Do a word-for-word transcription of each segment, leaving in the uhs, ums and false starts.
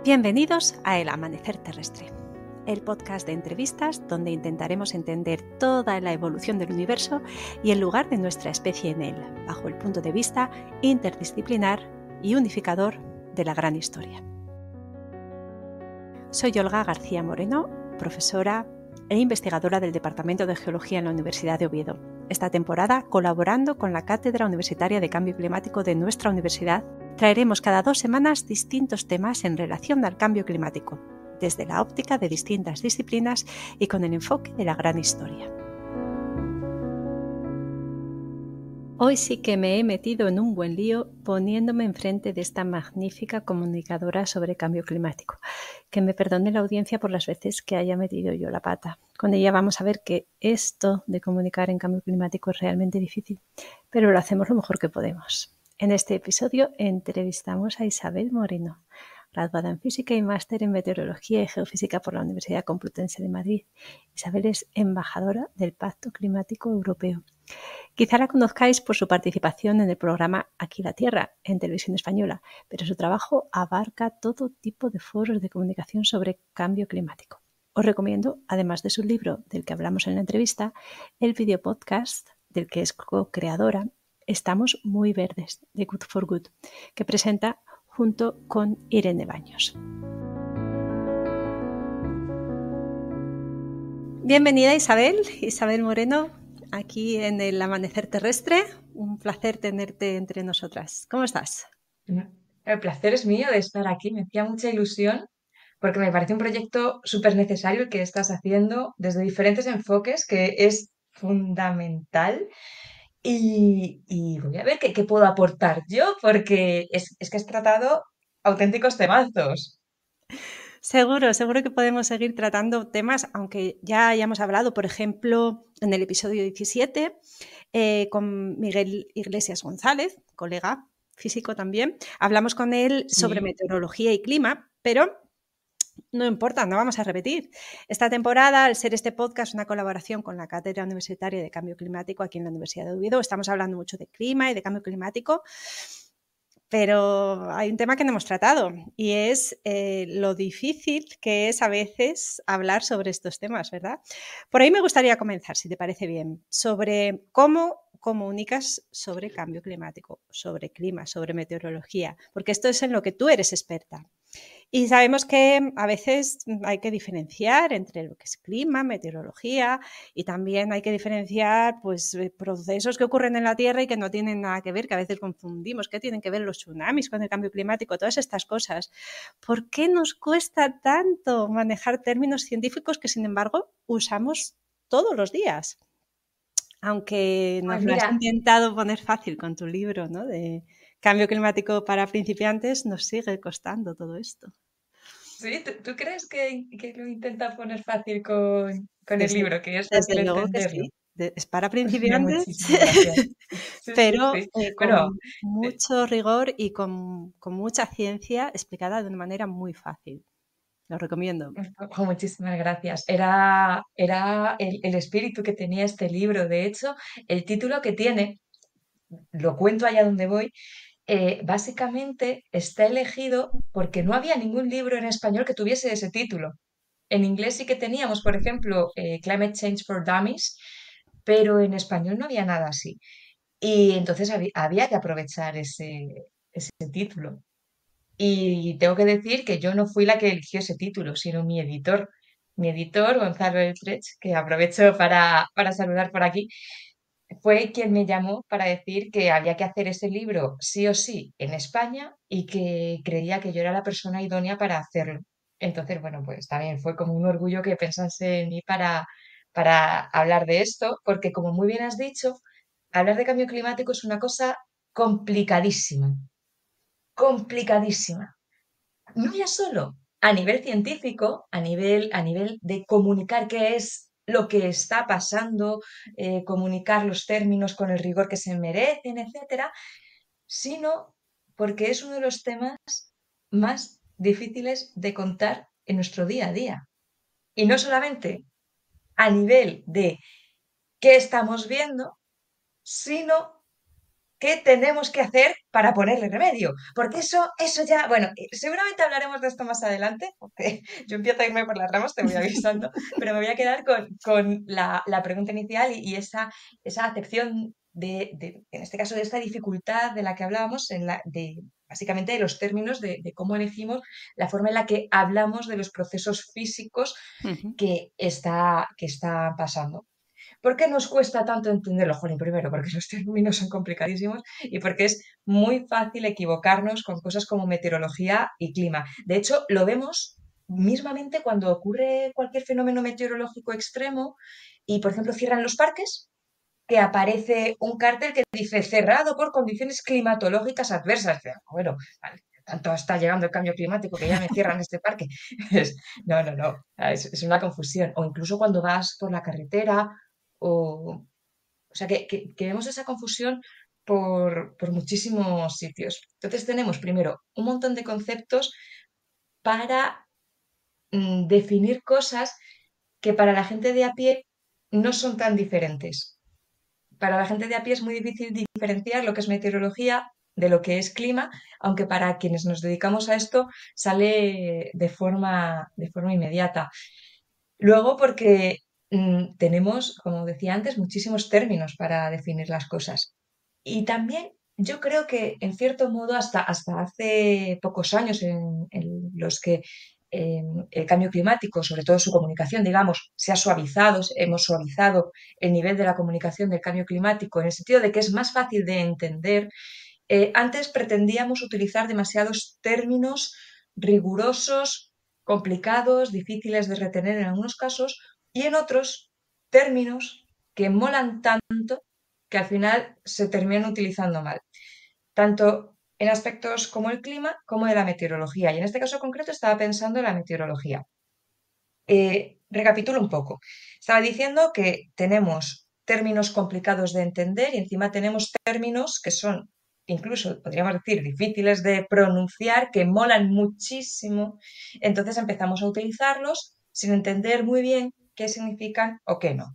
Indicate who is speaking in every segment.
Speaker 1: Bienvenidos a El Amanecer Terrestre, el podcast de entrevistas donde intentaremos entender toda la evolución del universo y el lugar de nuestra especie en él, bajo el punto de vista interdisciplinar y unificador de la gran historia. Soy Olga García Moreno, profesora e investigadora del Departamento de Geología en la Universidad de Oviedo. Esta temporada, colaborando con la Cátedra Universitaria de Cambio Climático de nuestra universidad, traeremos cada dos semanas distintos temas en relación al cambio climático, desde la óptica de distintas disciplinas y con el enfoque de la gran historia. Hoy sí que me he metido en un buen lío poniéndome enfrente de esta magnífica comunicadora sobre cambio climático. Que me perdone la audiencia por las veces que haya metido yo la pata. Con ella vamos a ver que esto de comunicar en cambio climático es realmente difícil, pero lo hacemos lo mejor que podemos. En este episodio entrevistamos a Isabel Moreno, graduada en Física y máster en Meteorología y Geofísica por la Universidad Complutense de Madrid. Isabel es embajadora del Pacto Climático Europeo. Quizá la conozcáis por su participación en el programa Aquí la Tierra, en Televisión Española, pero su trabajo abarca todo tipo de foros de comunicación sobre cambio climático. Os recomiendo, además de su libro del que hablamos en la entrevista, el videopodcast del que es co-creadora Estamos muy verdes, de Good for Good, que presenta junto con Irene Baños. Bienvenida Isabel, Isabel Moreno, aquí en El Amanecer Terrestre. Un placer tenerte entre nosotras. ¿Cómo estás?
Speaker 2: El placer es mío de estar aquí, me hacía mucha ilusión porque me parece un proyecto súper necesario el que estás haciendo desde diferentes enfoques, que es fundamental. Y, y voy a ver qué, qué puedo aportar yo, porque es, es que has tratado auténticos temazos.
Speaker 1: Seguro, seguro que podemos seguir tratando temas, aunque ya hayamos hablado, por ejemplo, en el episodio diecisiete, eh, con Miguel Iglesias González, colega físico también. Hablamos con él sobre
Speaker 2: Sí.
Speaker 1: meteorología y clima, pero no importa, no vamos a repetir. Esta temporada, al ser este podcast una colaboración con la Cátedra Universitaria de Cambio Climático aquí en la Universidad de Oviedo, estamos hablando mucho de clima y de cambio climático, pero hay un tema que no hemos tratado y es eh, lo difícil que es a veces hablar sobre estos temas, ¿verdad? Por ahí me gustaría comenzar, si te parece bien, sobre cómo comunicas sobre cambio climático, sobre clima, sobre meteorología, porque esto es en lo que tú eres experta. Y sabemos que a veces hay que diferenciar entre lo que es clima, meteorología, y también hay que diferenciar pues, procesos que ocurren en la Tierra y que no tienen nada que ver, que a veces confundimos, qué tienen que ver los tsunamis con el cambio climático, todas estas cosas. ¿Por qué nos cuesta tanto manejar términos científicos que, sin embargo, usamos todos los días? Aunque
Speaker 2: Pues
Speaker 1: nos lo has
Speaker 2: mira,
Speaker 1: intentado poner fácil con tu libro, ¿no?, de cambio climático para principiantes, nos sigue costando todo esto.
Speaker 2: ¿sí? ¿Tú, tú crees que, que lo intenta poner fácil con, con el
Speaker 1: Desde,
Speaker 2: libro, que es fácil
Speaker 1: desde luego que
Speaker 2: entenderlo?
Speaker 1: sí. De- es para
Speaker 2: Mira,
Speaker 1: principiantes,
Speaker 2: muchísimas gracias. Sí, sí,
Speaker 1: pero
Speaker 2: sí.
Speaker 1: eh,
Speaker 2: Bueno,
Speaker 1: con
Speaker 2: eh,
Speaker 1: mucho rigor y con, con mucha ciencia explicada de una manera muy fácil. Lo recomiendo.
Speaker 2: Jo, muchísimas gracias. Era, era el, el espíritu que tenía este libro. De hecho, el título que tiene, lo cuento allá donde voy, eh, básicamente está elegido porque no había ningún libro en español que tuviese ese título. En inglés sí que teníamos, por ejemplo, eh, Climate Change for Dummies, pero en español no había nada así. Y entonces había, había que aprovechar ese, ese título. Y tengo que decir que yo no fui la que eligió ese título, sino mi editor. Mi editor, Gonzalo Eltrech, que aprovecho para, para saludar por aquí, fue quien me llamó para decir que había que hacer ese libro sí o sí en España y que creía que yo era la persona idónea para hacerlo. Entonces, bueno, pues también fue como un orgullo que pensase en mí para, para hablar de esto, porque como muy bien has dicho, hablar de cambio climático es una cosa complicadísima, complicadísima. No ya solo a nivel científico, a nivel, a nivel de comunicar qué es lo que está pasando, eh, comunicar los términos con el rigor que se merecen, etcétera, sino porque es uno de los temas más difíciles de contar en nuestro día a día. Y no solamente a nivel de qué estamos viendo, sino qué tenemos que hacer para ponerle remedio. Porque eso, eso ya, bueno, eh, seguramente hablaremos de esto más adelante, porque yo empiezo a irme por las ramas, te voy avisando, pero me voy a quedar con, con la, la pregunta inicial y, y esa, esa acepción de, de, en este caso, de esta dificultad de la que hablábamos, en la, de, básicamente de los términos de, de cómo elegimos la forma en la que hablamos de los procesos físicos
Speaker 1: Ujú.
Speaker 2: que está, que está pasando. ¿Por qué nos cuesta tanto entenderlo, Jolín? Primero, porque los términos son complicadísimos y porque es muy fácil equivocarnos con cosas como meteorología y clima. De hecho, lo vemos mismamente cuando ocurre cualquier fenómeno meteorológico extremo y, por ejemplo, cierran los parques, que aparece un cartel que dice cerrado por condiciones climatológicas adversas. Bueno, vale, tanto está llegando el cambio climático que ya me cierran este parque. Es- no, no, no, es, es una confusión. O incluso cuando vas por la carretera, o, o sea, que, que- que vemos esa confusión por, por muchísimos sitios. Entonces tenemos primero un montón de conceptos para mm, definir cosas que para la gente de a pie no son tan diferentes. Para la gente de a pie es muy difícil diferenciar lo que es meteorología de lo que es clima, aunque para quienes nos dedicamos a esto sale de forma, de forma inmediata. Luego, porque mm, tenemos, como decía antes, muchísimos términos para definir las cosas. Y también yo creo que, en cierto modo, hasta, hasta hace pocos años en, en los que eh, el cambio climático, sobre todo su comunicación, digamos, se ha suavizado, hemos suavizado el nivel de la comunicación del cambio climático, en el sentido de que es más fácil de entender. Eh, antes pretendíamos utilizar demasiados términos rigurosos, complicados, difíciles de retener en algunos casos, y en otros términos que molan tanto que al final se terminan utilizando mal, tanto en aspectos como el clima como de la meteorología. Y en este caso concreto estaba pensando en la meteorología. Eh, recapitulo un poco. Estaba diciendo que tenemos términos complicados de entender y encima tenemos términos que son, incluso podríamos decir, difíciles de pronunciar, que molan muchísimo. Entonces empezamos a utilizarlos sin entender muy bien qué significan o qué no.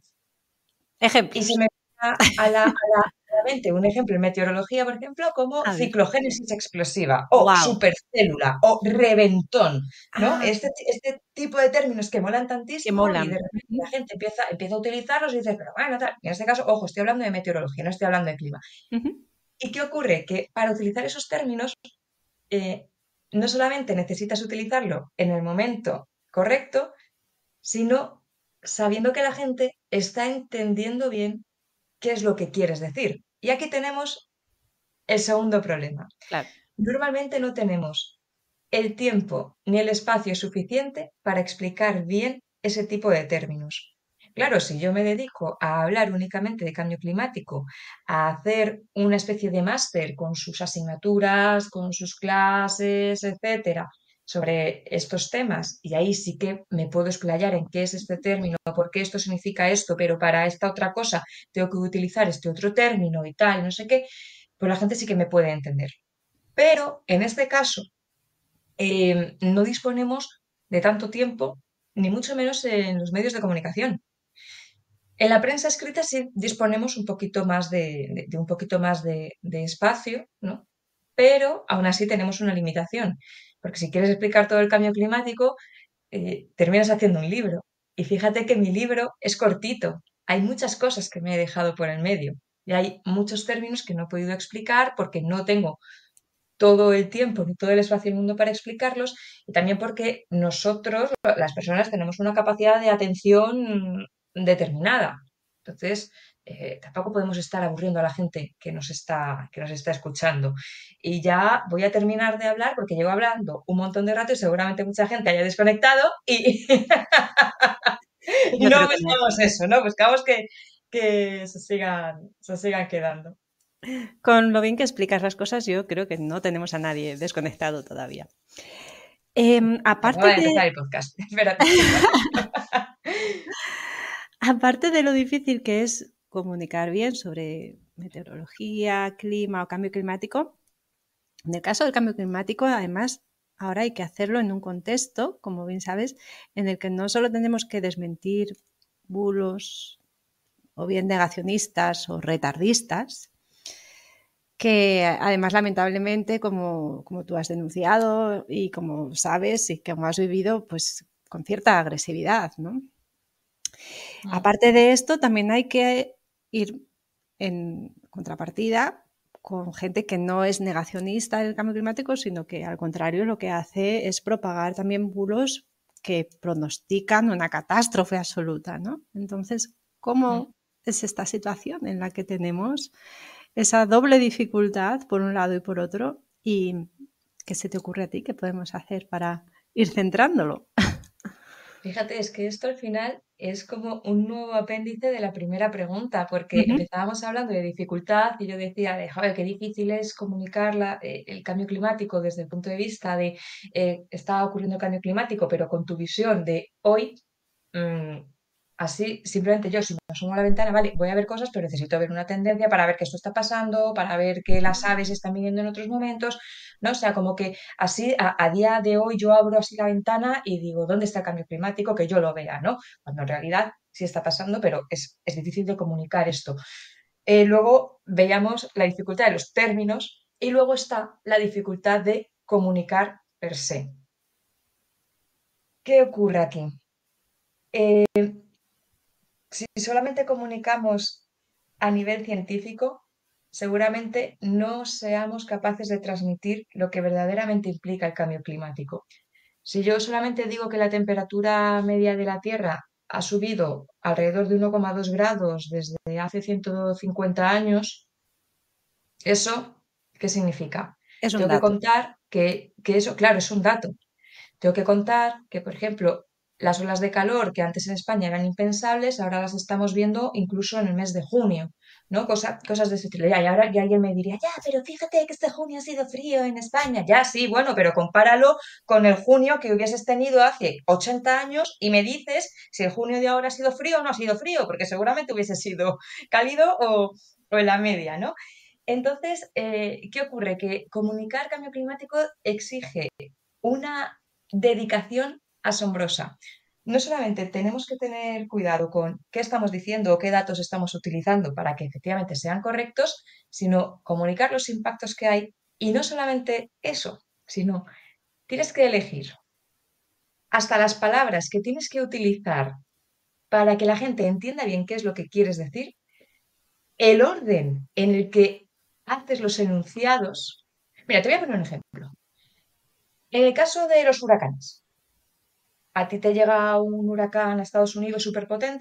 Speaker 2: Y se
Speaker 1: Ejemplos.
Speaker 2: me viene a la, a la- a la mente un ejemplo en meteorología, por ejemplo, como
Speaker 1: A ver.
Speaker 2: ciclogénesis explosiva o
Speaker 1: Wow.
Speaker 2: supercélula o reventón, ¿no?
Speaker 1: Ah,
Speaker 2: Este, este tipo de términos que molan
Speaker 1: que
Speaker 2: tantísimo y
Speaker 1: molan.
Speaker 2: de repente
Speaker 1: Ujú,
Speaker 2: la gente empieza, empieza a utilizarlos y dice, pero bueno, tal. Y en este caso, ojo, estoy hablando de meteorología, no estoy hablando de clima.
Speaker 1: ujú.
Speaker 2: ¿Y qué ocurre? Que para utilizar esos términos, eh, no solamente necesitas utilizarlo en el momento correcto, sino sabiendo que la gente está entendiendo bien qué es lo que quieres decir. Y aquí tenemos el segundo problema.
Speaker 1: Claro.
Speaker 2: Normalmente no tenemos el tiempo ni el espacio suficiente para explicar bien ese tipo de términos. Claro, si yo me dedico a hablar únicamente de cambio climático, a hacer una especie de máster con sus asignaturas, con sus clases, etcétera, sobre estos temas, y ahí sí que me puedo explayar en qué es este término, por qué esto significa esto, pero para esta otra cosa tengo que utilizar este otro término y tal, no sé qué, pues la gente sí que me puede entender. Pero en este caso, eh, no disponemos de tanto tiempo, ni mucho menos en los medios de comunicación. En la prensa escrita sí disponemos un poquito más de, de- de un poquito más de, de espacio, ¿no? Pero aún así tenemos una limitación, porque si quieres explicar todo el cambio climático, eh, terminas haciendo un libro. Y fíjate que mi libro es cortito. Hay muchas cosas que me he dejado por el medio y hay muchos términos que no he podido explicar porque no tengo todo el tiempo ni todo el espacio del mundo para explicarlos y también porque nosotros, las personas, tenemos una capacidad de atención determinada. Entonces, eh, tampoco podemos estar aburriendo a la gente que nos está, que nos está escuchando. Y ya voy a terminar de hablar porque llevo hablando un montón de rato y seguramente mucha gente haya desconectado y
Speaker 1: Yo
Speaker 2: no
Speaker 1: creo que no.
Speaker 2: buscamos eso, ¿no? Buscamos que, que se sigan, se sigan quedando.
Speaker 1: Con lo bien que explicas las cosas, yo creo que no tenemos a nadie desconectado todavía. Em,
Speaker 2: Que acaba
Speaker 1: aparte
Speaker 2: de
Speaker 1: de,
Speaker 2: empezar el podcast. Espérate, vale.
Speaker 1: aparte de lo difícil que es comunicar bien sobre meteorología, clima o cambio climático, en el caso del cambio climático, además, ahora hay que hacerlo en un contexto, como bien sabes, en el que no solo tenemos que desmentir bulos o bien negacionistas o retardistas, que además lamentablemente, como, como tú has denunciado y como sabes y como has vivido, pues con cierta agresividad, ¿no?
Speaker 2: Mm.
Speaker 1: Aparte de esto, también hay que ir en contrapartida con gente que no es negacionista del cambio climático, sino que al contrario lo que hace es propagar también bulos que pronostican una catástrofe absoluta, ¿no? Entonces,
Speaker 2: Mm.
Speaker 1: ¿cómo es esta situación en la que tenemos esa doble dificultad por un lado y por otro? ¿Y qué se te ocurre a ti que podemos hacer para ir centrándolo?
Speaker 2: Fíjate, es que esto al final es como un nuevo apéndice de la primera pregunta, porque
Speaker 1: Ujú.
Speaker 2: empezábamos hablando de dificultad y yo decía, de, joder, qué difícil es comunicar la- eh, el cambio climático desde el punto de vista de, eh, está ocurriendo el cambio climático, pero con tu visión de hoy. mm, Así, simplemente yo, si me asomo a la ventana, vale, voy a ver cosas, pero necesito ver una tendencia para ver que esto está pasando, para ver que las aves están viniendo en otros momentos, ¿no? O sea, como que así, a, a día de hoy, yo abro así la ventana y digo, ¿dónde está el cambio climático? Que yo lo vea, ¿no? Cuando en realidad sí está pasando, pero es, es difícil de comunicar esto. Eh, luego veíamos la dificultad de los términos y luego está la dificultad de comunicar per se. ¿Qué ocurre aquí? Eh, Si solamente comunicamos a nivel científico, seguramente no seamos capaces de transmitir lo que verdaderamente implica el cambio climático. Si yo solamente digo que la temperatura media de la Tierra ha subido alrededor de uno coma dos grados desde hace ciento cincuenta años, ¿eso qué significa?
Speaker 1: Es un
Speaker 2: Tengo que
Speaker 1: dato.
Speaker 2: contar que, que eso, claro, es un dato. Tengo que contar que, por ejemplo, las olas de calor que antes en España eran impensables, ahora las estamos viendo incluso en el mes de junio, ¿no? Cosa- cosas de ese estilo. Ya, y ahora ya alguien me diría, ya, pero fíjate que este junio ha sido frío en España. Ya, sí, bueno, pero compáralo con el junio que hubieses tenido hace ochenta años y me dices si el junio de ahora ha sido frío o no ha sido frío, porque seguramente hubiese sido cálido o, o en la media, ¿no? Entonces, eh, ¿qué ocurre? Que comunicar cambio climático exige una dedicación asombrosa. No solamente tenemos que tener cuidado con qué estamos diciendo o qué datos estamos utilizando para que efectivamente sean correctos, sino comunicar los impactos que hay. Y no solamente eso, sino tienes que elegir hasta las palabras que tienes que utilizar para que la gente entienda bien qué es lo que quieres decir, el orden en el que haces los enunciados. Mira, te voy a poner un ejemplo. En el caso de los huracanes, a ti te llega un huracán a Estados Unidos súper potente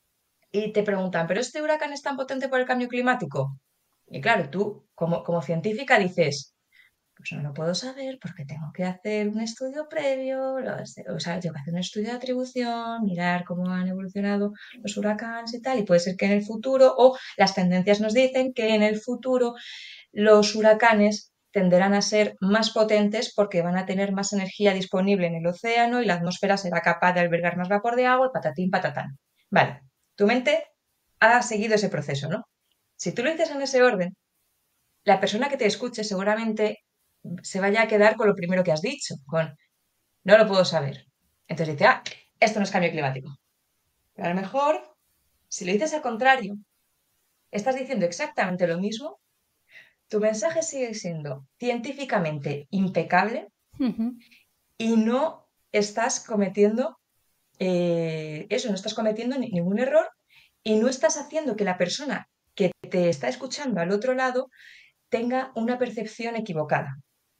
Speaker 2: y te preguntan, ¿pero este huracán es tan potente por el cambio climático? Y claro, tú como, como científica dices, pues no lo puedo saber porque tengo que hacer un estudio previo, lo- o sea, tengo que hacer un estudio de atribución, mirar cómo han evolucionado los huracanes y tal, y puede ser que en el futuro, o las tendencias nos dicen que en el futuro los huracanes tenderán a ser más potentes porque van a tener más energía disponible en el océano y la atmósfera será capaz de albergar más vapor de agua, patatín, patatán. Vale, tu mente ha seguido ese proceso, ¿no? Si tú lo dices en ese orden, la persona que te escuche seguramente se vaya a quedar con lo primero que has dicho, con no lo puedo saber. Entonces dice, ah, esto no es cambio climático. Pero a lo mejor, si lo dices al contrario, estás diciendo exactamente lo mismo, tu mensaje sigue siendo científicamente impecable
Speaker 1: Ujú.
Speaker 2: y no estás cometiendo eh, eso, no estás cometiendo ni- ningún error y no estás haciendo que la persona que te está escuchando al otro lado tenga una percepción equivocada.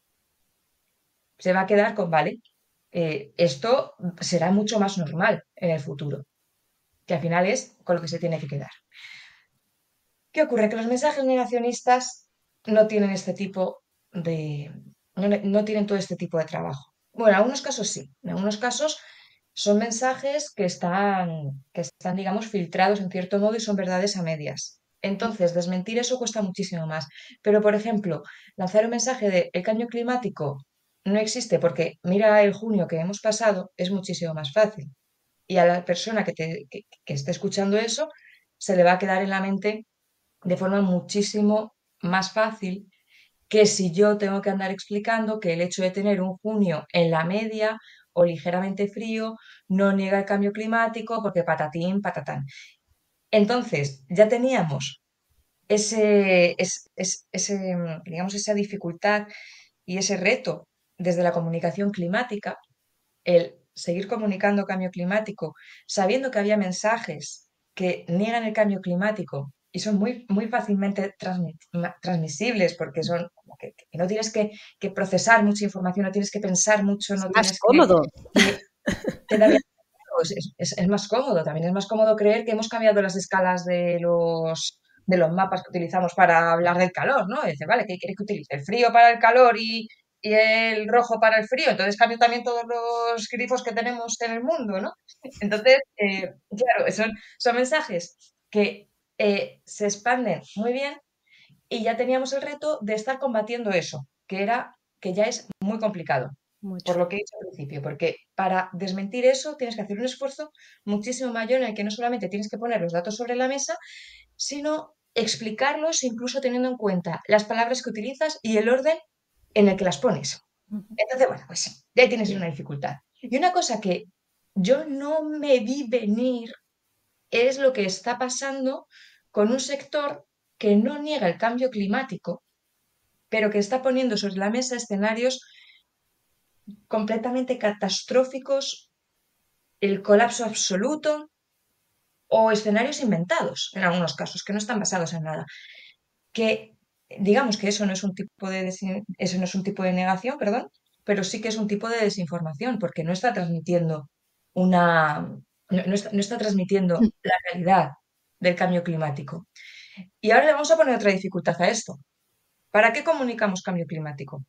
Speaker 2: Se va a quedar con, vale, eh, esto será mucho más normal en el futuro, que al final es con lo que se tiene que quedar. ¿Qué ocurre? Que los mensajes negacionistas no tienen este tipo de... no, no tienen todo este tipo de trabajo. Bueno, en algunos casos sí. En algunos casos son mensajes que están, que están, digamos, filtrados en cierto modo y son verdades a medias. Entonces, desmentir eso cuesta muchísimo más. Pero, por ejemplo, lanzar un mensaje de el cambio climático no existe porque mira el junio que hemos pasado es muchísimo más fácil. Y a la persona que, te, que, que esté escuchando eso se le va a quedar en la mente de forma muchísimo más fácil que si yo tengo que andar explicando que el hecho de tener un junio en la media o ligeramente frío no niega el cambio climático porque patatín, patatán. Entonces, ya teníamos ese, es- es- ese, mm, digamos, esa dificultad y ese reto desde la comunicación climática, el seguir comunicando cambio climático, sabiendo que había mensajes que niegan el cambio climático y son muy, muy fácilmente transmi- ma- transmisibles porque son como que, que no tienes que, que procesar mucha información, no tienes que pensar mucho,
Speaker 1: Es
Speaker 2: no
Speaker 1: más
Speaker 2: tienes que,
Speaker 1: cómodo.
Speaker 2: que, que darle- es, es- es- es más cómodo, también es más cómodo creer que hemos cambiado las escalas de los, de los mapas que utilizamos para hablar del calor, ¿no? Y dice, vale, ¿qué quieres que utilice? ¿El frío para el calor y, y el rojo para el frío? Entonces cambio también todos los grifos que tenemos en el mundo, ¿no? Entonces, eh, claro, son, son mensajes que eh, se expanden muy bien y ya teníamos el reto de estar combatiendo eso, que era que ya es muy complicado, por
Speaker 1: Mucho.
Speaker 2: lo que he dicho al principio, porque para desmentir eso tienes que hacer un esfuerzo muchísimo mayor en el que no solamente tienes que poner los datos sobre la mesa, sino explicarlos incluso teniendo en cuenta las palabras que utilizas y el orden en el que las pones.
Speaker 1: Ujú.
Speaker 2: Entonces, bueno, pues ya ahí tienes una dificultad. Y una cosa que yo no me vi venir es lo que está pasando con un sector que no niega el cambio climático, pero que está poniendo sobre la mesa escenarios completamente catastróficos, el colapso absoluto o escenarios inventados en algunos casos, que no están basados en nada. Que digamos que eso no es un tipo de desin- eso no es un tipo de negación, perdón, pero sí que es un tipo de desinformación, porque no está transmitiendo una no, no está, no está transmitiendo la realidad del cambio climático. Y ahora le vamos a poner otra dificultad a esto. ¿Para qué comunicamos cambio climático?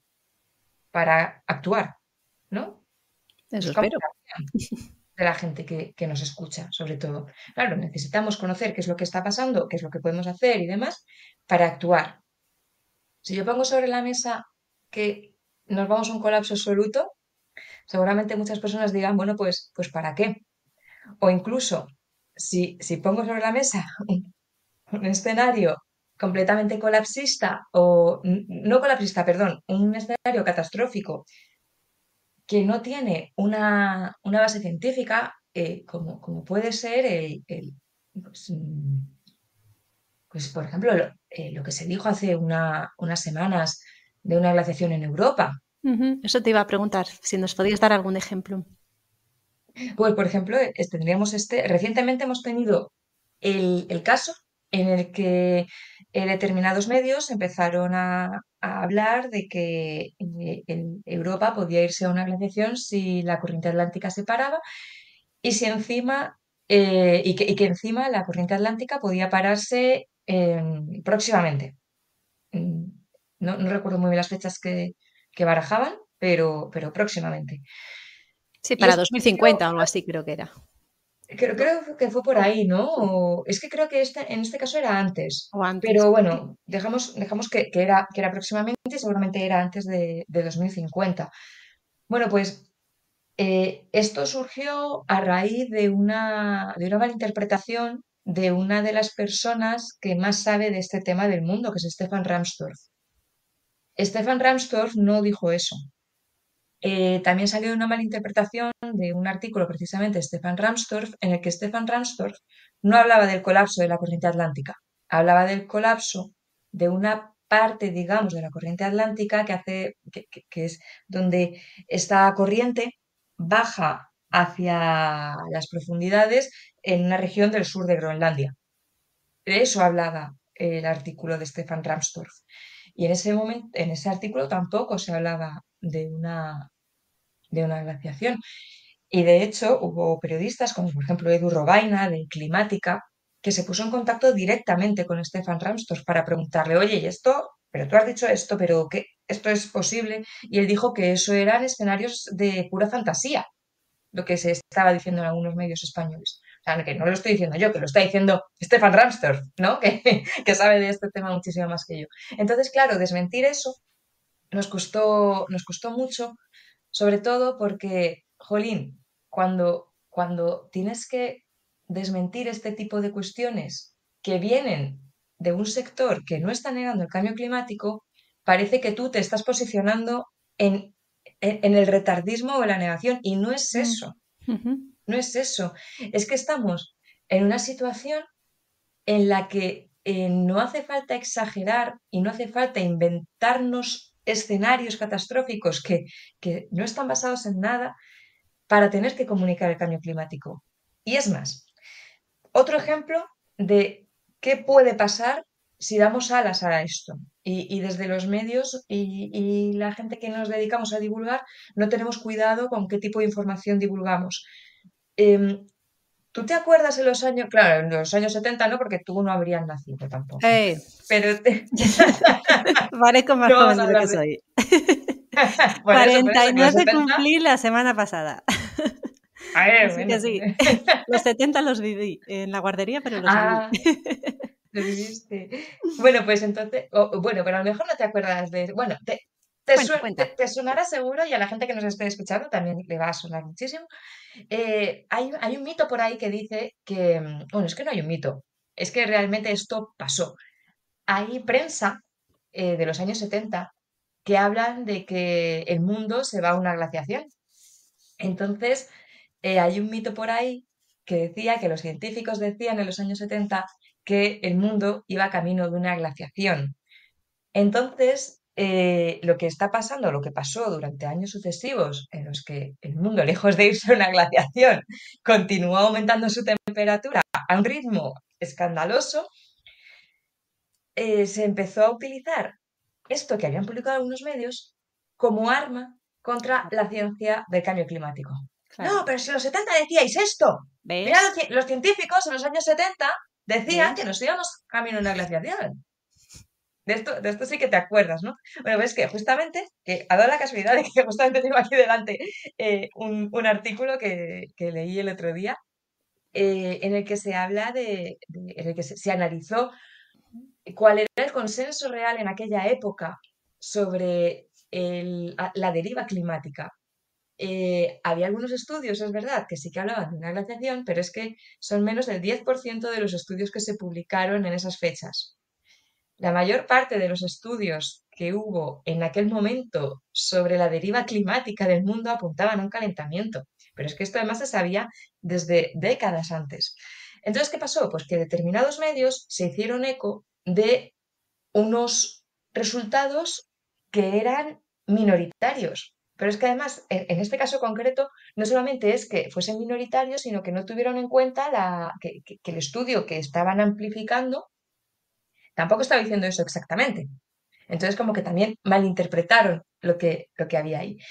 Speaker 2: Para actuar, ¿no?
Speaker 1: Eso
Speaker 2: Buscamos
Speaker 1: espero.
Speaker 2: la acción de la gente que, que nos escucha, sobre todo. Claro, necesitamos conocer qué es lo que está pasando, qué es lo que podemos hacer y demás para actuar. Si yo pongo sobre la mesa que nos vamos a un colapso absoluto, seguramente muchas personas digan, bueno, pues, pues ¿para qué? O incluso, si, si pongo sobre la mesa un, un escenario completamente colapsista o n- no colapsista, perdón, un escenario catastrófico que no tiene una, una base científica, eh, como, como puede ser el, el, pues, mm, pues, por ejemplo, lo, eh, lo que se dijo hace una- unas semanas de una glaciación en Europa.
Speaker 1: Ujú. Eso te iba a preguntar, si nos podías dar algún ejemplo.
Speaker 2: Pues, por ejemplo, es- tendríamos este, recientemente hemos tenido el, el caso en el que eh, determinados medios empezaron a, a hablar de que eh, en Europa podía irse a una glaciación si la corriente atlántica se paraba y si encima eh, y que, y que encima la corriente atlántica podía pararse em, próximamente. Mm, No, no recuerdo muy bien las fechas que, que barajaban, pero, pero próximamente.
Speaker 1: Sí,
Speaker 2: Y
Speaker 1: para
Speaker 2: esto
Speaker 1: dos mil cincuenta o algo así creo que era,
Speaker 2: Creo,
Speaker 1: ¿no?
Speaker 2: creo que fue por ahí, ¿no? O- es que creo que este, en este caso era antes.
Speaker 1: O antes.
Speaker 2: Pero bueno, dejamos, dejamos que, que era, que era próximamente y seguramente era antes de, de dos mil cincuenta. Bueno, pues eh, esto surgió a raíz de una, de una malinterpretación de una de las personas que más sabe de este tema del mundo, que es Stefan Ramstorff. Stefan Ramstorff no dijo eso. Eh, también salió una malinterpretación de un artículo precisamente de Stefan Ramstorff, en el que Stefan Ramstorff no hablaba del colapso de la corriente atlántica, hablaba del colapso de una parte, digamos, de la corriente atlántica que hace, que, que- que es donde esta corriente baja hacia las profundidades en una región del sur de Groenlandia. De eso hablaba el artículo de Stefan Ramstorff. Y en ese momento, en ese artículo tampoco se hablaba de una de una glaciación. Y de hecho hubo periodistas como por ejemplo Edu Robaina de Climática que se puso en contacto directamente con Stefan Ramstorff para preguntarle, oye, ¿y esto? Pero tú has dicho esto, pero ¿qué? ¿Esto es posible? Y él dijo que eso eran escenarios de pura fantasía, lo que se estaba diciendo en algunos medios españoles. O sea, que no lo estoy diciendo yo, que lo está diciendo Stefan Ramstorff, ¿no? Que, que sabe de este tema muchísimo más que yo. Entonces, claro, desmentir eso nos costó, nos costó mucho, sobre todo porque, jolín, cuando, cuando tienes que desmentir este tipo de cuestiones que vienen de un sector que no está negando el cambio climático, parece que tú te estás posicionando en, en, en el retardismo o en la negación, y no es
Speaker 1: Mm.
Speaker 2: eso,
Speaker 1: Ujú.
Speaker 2: no es eso. Es que estamos en una situación en la que eh, no hace falta exagerar y no hace falta inventarnos escenarios catastróficos que, que no están basados en nada para tener que comunicar el cambio climático. Y es más, otro ejemplo de qué puede pasar si damos alas a esto. Y, y desde los medios y, y la gente que nos dedicamos a divulgar, no tenemos cuidado con qué tipo de información divulgamos. Em, ¿Tú te acuerdas en los años, claro, en los años setenta no, porque tú no habrías nacido tampoco,
Speaker 1: ¡Eh!
Speaker 2: pero te-
Speaker 1: Parezco más
Speaker 2: no
Speaker 1: joven
Speaker 2: vamos a
Speaker 1: de lo que
Speaker 2: hablar de...
Speaker 1: soy.
Speaker 2: Por eso, por
Speaker 1: cuarenta
Speaker 2: eso,
Speaker 1: y
Speaker 2: que los
Speaker 1: nueve
Speaker 2: setenta...
Speaker 1: cumplí la semana pasada.
Speaker 2: A ver,
Speaker 1: Así que
Speaker 2: bueno.
Speaker 1: sí, los setenta los viví en la guardería, pero los viví.
Speaker 2: Ah, lo viviste. Bueno, pues entonces, o- o bueno, pero a lo mejor no te acuerdas de... Bueno, te, te,
Speaker 1: Cuenta,
Speaker 2: sue- te-
Speaker 1: cuenta.
Speaker 2: te sonará seguro y a la gente que nos esté escuchando también le va a sonar muchísimo. Eh, hay, hay un mito por ahí que dice que, mm, bueno, es que no hay un mito, es que realmente esto pasó. Hay prensa eh, de los años setenta que hablan de que el mundo se va a una glaciación. Entonces, eh, hay un mito por ahí que decía que los científicos decían en los años setenta que el mundo iba camino de una glaciación. Entonces, eh, lo que está pasando, lo que pasó durante años sucesivos en los que el mundo, lejos de irse a una glaciación, continuó aumentando su temperatura a un ritmo escandaloso, eh, se empezó a utilizar esto que habían publicado algunos medios como arma contra la ciencia del cambio climático.
Speaker 1: Claro.
Speaker 2: No, pero si en los setenta decíais esto. Mira,
Speaker 1: ¿Ves?
Speaker 2: los, los científicos en los años setenta decían que
Speaker 1: ¿Ves?
Speaker 2: nos íbamos camino a una glaciación. De esto, de esto sí que te acuerdas, ¿no? Bueno, ves que justamente, que ha dado la casualidad de que justamente tengo aquí delante eh, un, un artículo que, que leí el otro día, eh, en el que se habla de, de- en el que se, se analizó cuál era el consenso real en aquella época sobre el- a- la deriva climática. Eh, había algunos estudios, es verdad, que sí que hablaban de una glaciación, pero es que son menos del diez por ciento de los estudios que se publicaron en esas fechas. La mayor parte de los estudios que hubo en aquel momento sobre la deriva climática del mundo apuntaban a un calentamiento, pero es que esto además se sabía desde décadas antes. Entonces, ¿qué pasó? Pues que determinados medios se hicieron eco de unos resultados que eran minoritarios. Pero es que además, en, en este caso concreto, no solamente es que fuesen minoritarios, sino que no tuvieron en cuenta la, que, que- que el estudio que estaban amplificando tampoco estaba diciendo eso exactamente. Entonces, como que también malinterpretaron lo que, lo que había ahí.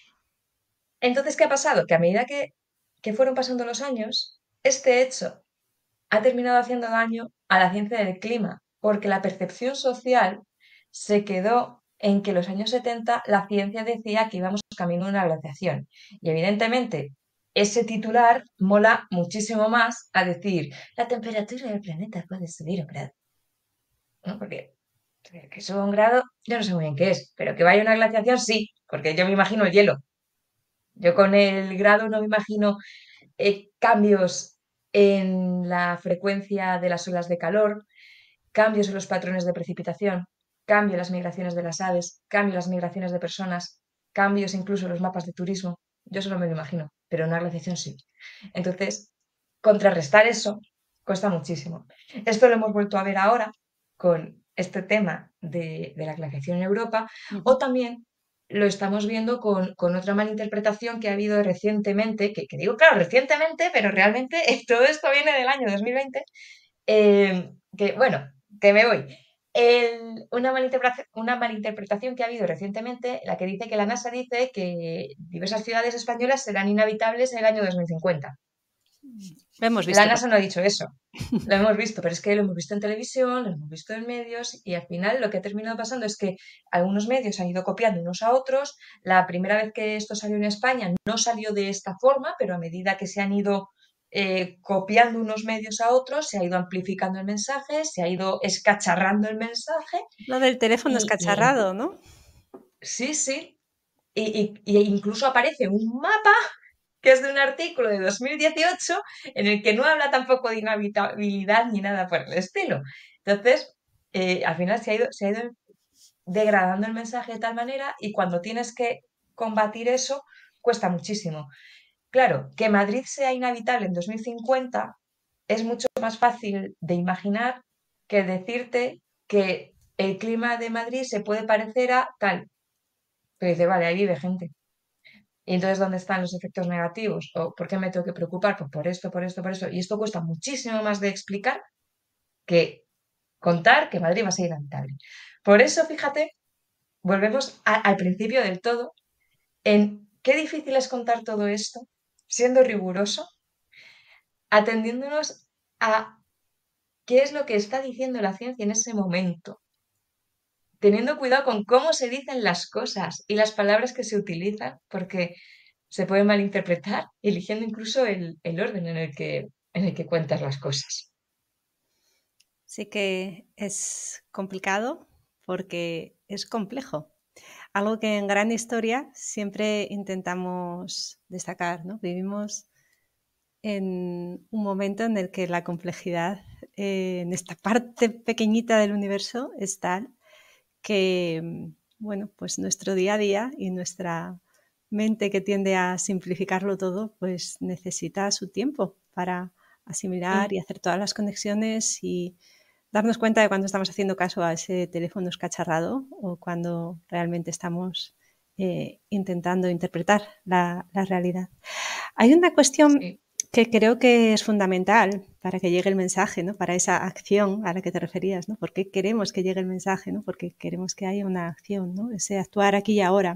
Speaker 2: Entonces, ¿qué ha pasado? Que a medida que, que fueron pasando los años, este hecho ha terminado haciendo daño a la ciencia del clima, porque la percepción social se quedó en que en los años setenta la ciencia decía que íbamos camino a una glaciación. Y evidentemente, ese titular mola muchísimo más a decir, la temperatura del planeta puede subir un grado, ¿no? Porque que suba un grado, yo no sé muy bien qué es, pero que vaya una glaciación sí, porque yo me imagino el hielo. Yo con el grado no me imagino eh, cambios en la frecuencia de las olas de calor, cambios en los patrones de precipitación, cambio en las migraciones de las aves, cambio en las migraciones de personas, cambios incluso en los mapas de turismo. Yo solo me lo imagino, pero una glaciación sí. Entonces, contrarrestar eso cuesta muchísimo. Esto lo hemos vuelto a ver ahora con este tema de, de la glaciación en Europa, o
Speaker 1: Ujú.
Speaker 2: también lo estamos viendo con, con otra malinterpretación que ha habido recientemente, que, que digo, claro, recientemente, pero realmente todo esto viene del año dos mil veinte, eh, que bueno, que me voy. El- una malinterpretación, una malinterpretación que ha habido recientemente, la que dice que la NASA dice que diversas ciudades españolas serán inhabitables en el año dos mil cincuenta.
Speaker 1: Lo hemos
Speaker 2: La
Speaker 1: visto
Speaker 2: NASA
Speaker 1: pasar.
Speaker 2: no ha dicho eso. Lo hemos visto, pero es que lo hemos visto en televisión, lo hemos visto en medios y al final lo que ha terminado pasando es que algunos medios han ido copiando unos a otros. La primera vez que esto salió en España no salió de esta forma, pero a medida que se han ido eh, copiando unos medios a otros, se ha ido amplificando el mensaje, se ha ido escacharrando el mensaje
Speaker 1: Lo del teléfono
Speaker 2: y, y
Speaker 1: escacharrado, ¿no?
Speaker 2: sí, sí, y, y- y incluso aparece un mapa que es de un artículo de dos mil dieciocho en el que no habla tampoco de inhabitabilidad ni nada por el estilo. Entonces, eh, al final se ha ido, se ha ido degradando el mensaje de tal manera y cuando tienes que combatir eso, cuesta muchísimo. Claro, que Madrid sea inhabitable en dos mil cincuenta es mucho más fácil de imaginar que decirte que el clima de Madrid se puede parecer a tal. Pero dice, vale, ahí vive gente. Y entonces, ¿dónde están los efectos negativos? ¿O por qué me tengo que preocupar? Pues por esto, por esto, por eso. Y esto cuesta muchísimo más de explicar que contar que Madrid va a ser inhabitable. Por eso, fíjate, volvemos a- al principio del todo, en qué difícil es contar todo esto, siendo riguroso, atendiéndonos a qué es lo que está diciendo la ciencia en ese momento, teniendo cuidado con cómo se dicen las cosas y las palabras que se utilizan, porque se puede malinterpretar, eligiendo incluso el, el orden en el que, en el que cuentas las cosas.
Speaker 1: Sí que es complicado porque es complejo. Algo que en Gran Historia siempre intentamos destacar, ¿no? Vivimos en un momento en el que la complejidad eh, en esta parte pequeñita del universo es tal que, bueno, pues nuestro día a día y nuestra mente que tiende a simplificarlo todo, pues necesita su tiempo para asimilar
Speaker 2: Mm,
Speaker 1: y hacer todas las conexiones y darnos cuenta de cuando estamos haciendo caso a ese teléfono escacharrado o cuando realmente estamos eh, intentando interpretar la, la realidad. Hay una cuestión
Speaker 2: sí,
Speaker 1: que creo que es fundamental para que llegue el mensaje, ¿no? Para esa acción a la que te referías, ¿no? ¿Por qué queremos que llegue el mensaje? ¿No? Porque queremos que haya una acción, ¿no? Ese actuar aquí y ahora.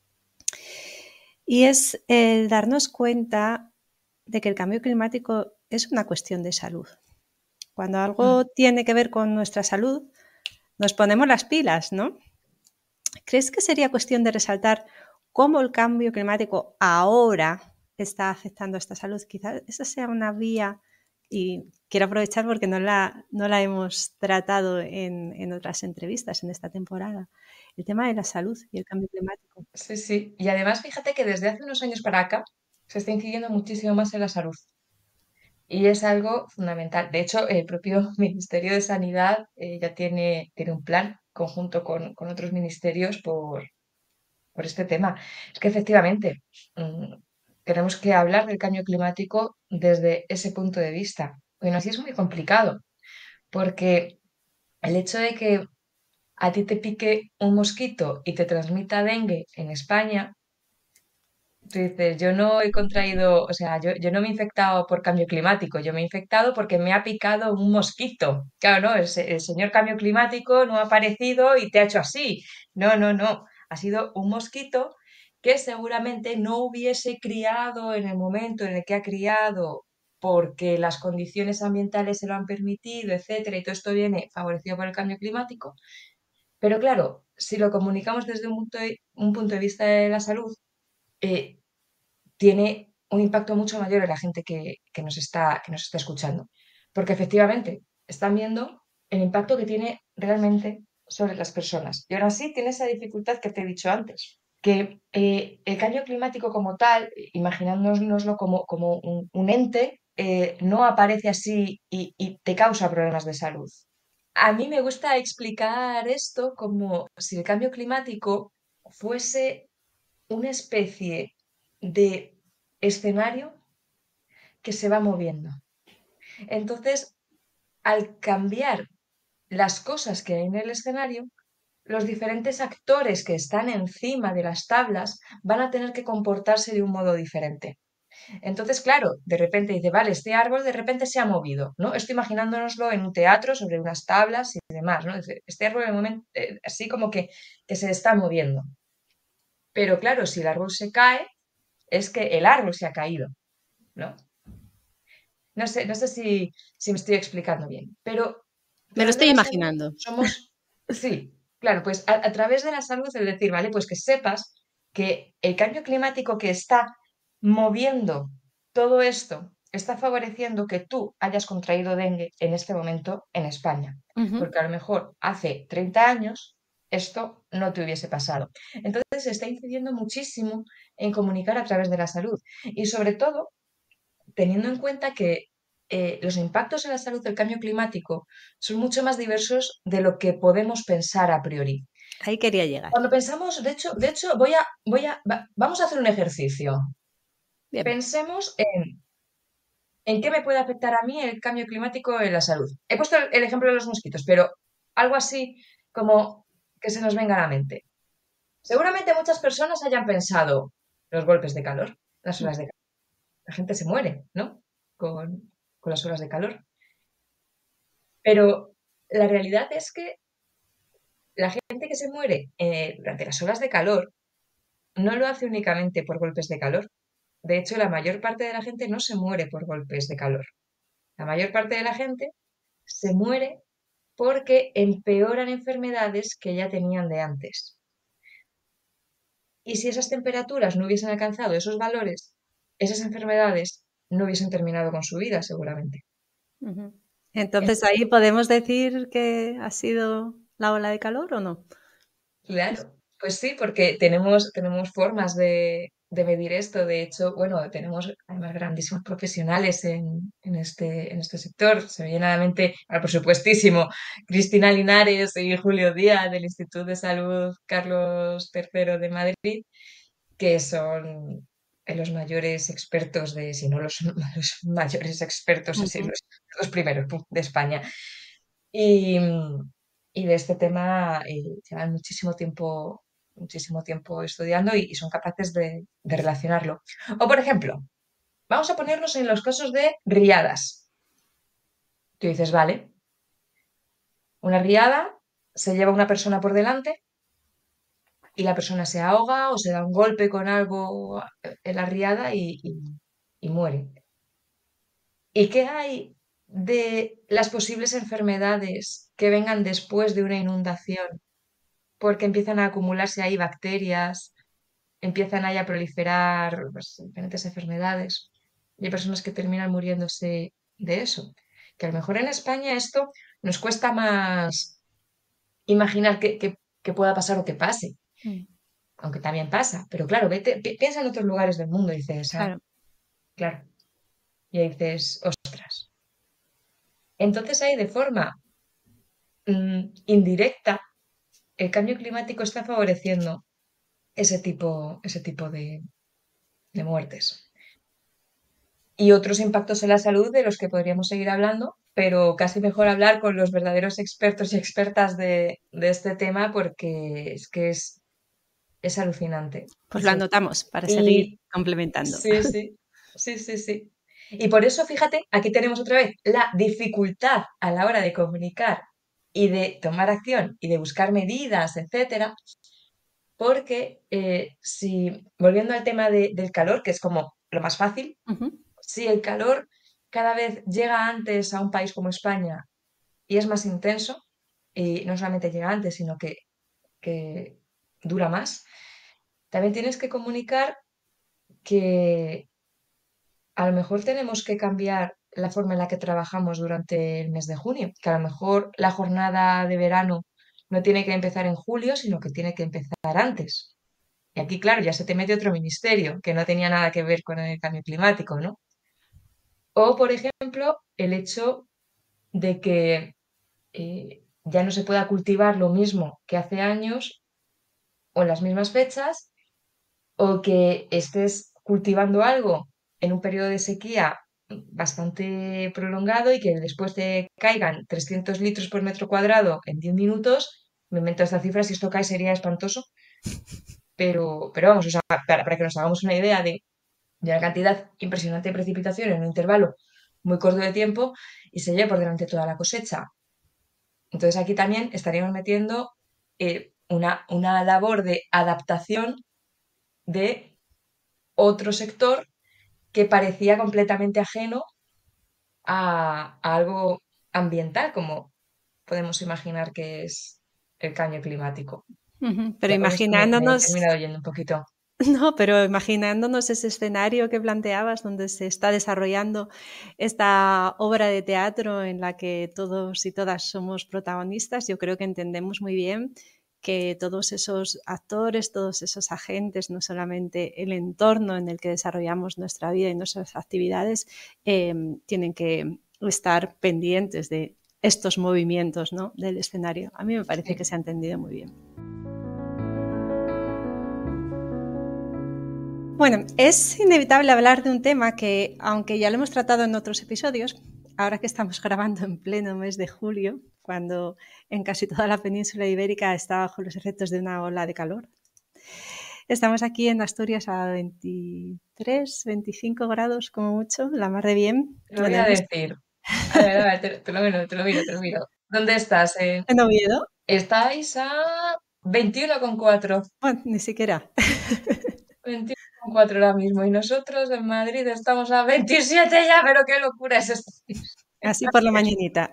Speaker 1: Y es el darnos cuenta de que el cambio climático es una cuestión de salud. Cuando algo
Speaker 2: mm.
Speaker 1: tiene que ver con nuestra salud, nos ponemos las pilas, ¿no? ¿Crees que sería cuestión de resaltar cómo el cambio climático ahora está afectando a esta salud? Quizás esa sea una vía y quiero aprovechar porque no la, no la hemos tratado en, en otras entrevistas en esta temporada. El tema de la salud y el cambio climático.
Speaker 2: Sí, sí. Y además, fíjate que desde hace unos años para acá se está incidiendo muchísimo más en la salud. Y es algo fundamental. De hecho, el propio Ministerio de Sanidad eh, ya tiene, tiene un plan conjunto con, con otros ministerios por, por este tema. Es que efectivamente mm, tenemos que hablar del cambio climático desde ese punto de vista. Bueno, así es muy complicado, porque el hecho de que a ti te pique un mosquito y te transmita dengue en España, tú dices, yo no he contraído, o sea, yo, yo no me he infectado por cambio climático, yo me he infectado porque me ha picado un mosquito. Claro, no, el, se- el señor cambio climático no ha aparecido y te ha hecho así. No, no, no. Ha sido un mosquito que seguramente no hubiese criado en el momento en el que ha criado porque las condiciones ambientales se lo han permitido, etcétera, y todo esto viene favorecido por el cambio climático. Pero claro, si lo comunicamos desde un punto de, un punto de vista de la salud, eh, tiene un impacto mucho mayor en la gente que, que nos está, que nos está escuchando. Porque efectivamente están viendo el impacto que tiene realmente sobre las personas. Y ahora sí tiene esa dificultad que te he dicho antes, que eh, el cambio climático como tal, imaginándonoslo como, como un, un ente, eh, no aparece así y, y te causa problemas de salud. A mí me gusta explicar esto como si el cambio climático fuese una especie de escenario que se va moviendo. Entonces, al cambiar las cosas que hay en el escenario, los diferentes actores que están encima de las tablas van a tener que comportarse de un modo diferente. Entonces, claro, de repente dice, vale, este árbol de repente se ha movido, ¿no? Estoy imaginándonoslo en un teatro sobre unas tablas y demás, ¿no? Dice, este árbol en el momento, eh, así como que, que se está moviendo. Pero claro, si el árbol se cae, es que el árbol se ha caído, ¿no? No sé, no sé si, si me estoy explicando bien, pero a
Speaker 1: Me lo
Speaker 2: través de
Speaker 1: estoy
Speaker 2: la salud
Speaker 1: imaginando.
Speaker 2: somos, sí, claro, pues a, a través de la salud es decir, ¿vale? Pues que sepas que el cambio climático que está moviendo todo esto está favoreciendo que tú hayas contraído dengue en este momento en España,
Speaker 1: Ujú.
Speaker 2: porque a lo mejor hace treinta años esto no te hubiese pasado. Entonces se está incidiendo muchísimo en comunicar a través de la salud y sobre todo teniendo en cuenta que eh, los impactos en la salud del cambio climático son mucho más diversos de lo que podemos pensar a priori.
Speaker 1: Ahí quería llegar.
Speaker 2: Cuando pensamos, de hecho, de hecho, voy a, voy a, va- vamos a hacer un ejercicio.
Speaker 1: Bien.
Speaker 2: Pensemos en, ¿En qué me puede afectar a mí el cambio climático en la salud? He puesto el, el ejemplo de los mosquitos, pero algo así como que se nos venga a la mente. Seguramente muchas personas hayan pensado los golpes de calor, las olas de calor. La gente se muere, ¿no? Con, con las olas de calor. Pero la realidad es que la gente que se muere eh, durante las olas de calor no lo hace únicamente por golpes de calor. De hecho, la mayor parte de la gente no se muere por golpes de calor. La mayor parte de la gente se muere porque empeoran enfermedades que ya tenían de antes. Y si esas temperaturas no hubiesen alcanzado esos valores, esas enfermedades no hubiesen terminado con su vida, seguramente.
Speaker 1: Uh-huh. Entonces, ¿ahí podemos decir que ha sido la ola de calor o no?
Speaker 2: Claro, pues sí, porque tenemos, tenemos formas de, de medir esto. De hecho, bueno, tenemos además grandísimos profesionales en, en este, en este sector. Se me viene a la mente, al por supuestísimo, Cristina Linares y Julio Díaz del Instituto de Salud Carlos tercero de Madrid, que son los mayores expertos de, si no los, los mayores expertos, así,
Speaker 1: Uh-huh.
Speaker 2: los, los primeros pum, de España. Y, y de este tema eh, llevan muchísimo tiempo, muchísimo tiempo estudiando y, y son capaces de, de relacionarlo. O, por ejemplo, vamos a ponernos en los casos de riadas. Tú dices, vale, una riada se lleva una persona por delante y la persona se ahoga o se da un golpe con algo en la riada y, y- y muere. ¿Y qué hay de las posibles enfermedades que vengan después de una inundación? Porque empiezan a acumularse ahí bacterias, empiezan ahí a proliferar pues, diferentes enfermedades y hay personas que terminan muriéndose de eso. Que a lo mejor en España esto nos cuesta más imaginar que, que- que pueda pasar o que pase,
Speaker 1: Mm,
Speaker 2: aunque también pasa. Pero claro, vete, pi- piensa en otros lugares del mundo y dices, ah,
Speaker 1: claro.
Speaker 2: claro, y ahí dices, ostras. Entonces ahí de forma mm, indirecta, el cambio climático está favoreciendo ese tipo, ese tipo de, de muertes. Y otros impactos en la salud de los que podríamos seguir hablando, pero casi mejor hablar con los verdaderos expertos y expertas de, de este tema porque es que es, es alucinante.
Speaker 1: Pues lo anotamos para seguir
Speaker 2: Y
Speaker 1: complementando.
Speaker 2: sí, sí, sí, sí, sí. Y por eso, fíjate, aquí tenemos otra vez la dificultad a la hora de comunicar y de tomar acción y de buscar medidas, etcétera, porque eh, si, volviendo al tema de- del calor, que es como lo más fácil,
Speaker 1: Uh-huh.
Speaker 2: si el calor cada vez llega antes a un país como España y es más intenso, y no solamente llega antes, sino que, que dura más, también tienes que comunicar que a lo mejor tenemos que cambiar la forma en la que trabajamos durante el mes de junio, que a lo mejor la jornada de verano no tiene que empezar en julio, sino que tiene que empezar antes. Y aquí, claro, ya se te mete otro ministerio que no tenía nada que ver con el cambio climático, ¿no? O, por ejemplo, el hecho de que eh, ya no se pueda cultivar lo mismo que hace años o en las mismas fechas, o que estés cultivando algo en un periodo de sequía bastante prolongado y que después te caigan trescientos litros por metro cuadrado en diez minutos. Me invento esta cifra, si esto cae sería espantoso, pero, pero vamos, o sea, para, para que nos hagamos una idea de, de la cantidad impresionante de precipitación en un intervalo muy corto de tiempo y se lleva por delante toda la cosecha. Entonces aquí también estaríamos metiendo eh, una, una labor de adaptación de otro sector que parecía completamente ajeno a, a algo ambiental, como podemos imaginar que es el cambio climático.
Speaker 1: Uh-huh. Pero
Speaker 2: Ya con esto me, me he
Speaker 1: imaginándonos,
Speaker 2: terminado yendo un poquito.
Speaker 1: no, pero imaginándonos ese escenario que planteabas, donde se está desarrollando esta obra de teatro en la que todos y todas somos protagonistas, yo creo que entendemos muy bien que todos esos actores, todos esos agentes, no solamente el entorno en el que desarrollamos nuestra vida y nuestras actividades, eh, tienen que estar pendientes de estos movimientos, ¿no?, del escenario. A mí me parece que
Speaker 2: Sí.
Speaker 1: se ha entendido muy bien. Bueno, es inevitable hablar de un tema que, aunque ya lo hemos tratado en otros episodios, ahora que estamos grabando en pleno mes de julio, cuando en casi toda la península ibérica está bajo los efectos de una ola de calor, estamos aquí en Asturias a veintitrés, veinticinco grados como mucho, la mar de bien.
Speaker 2: Te lo voy
Speaker 1: Bueno,
Speaker 2: a
Speaker 1: en
Speaker 2: decir. A ver, a ver, te, te lo miro, te lo miro, te lo miro. ¿Dónde estás? Eh,
Speaker 1: en Oviedo,
Speaker 2: estáis a veintiuno coma cuatro.
Speaker 1: bueno, ni siquiera.
Speaker 2: veintiuno coma cuatro ahora mismo. Y nosotros en Madrid estamos a veintisiete ya, pero qué locura es esto.
Speaker 1: Así por la mañanita.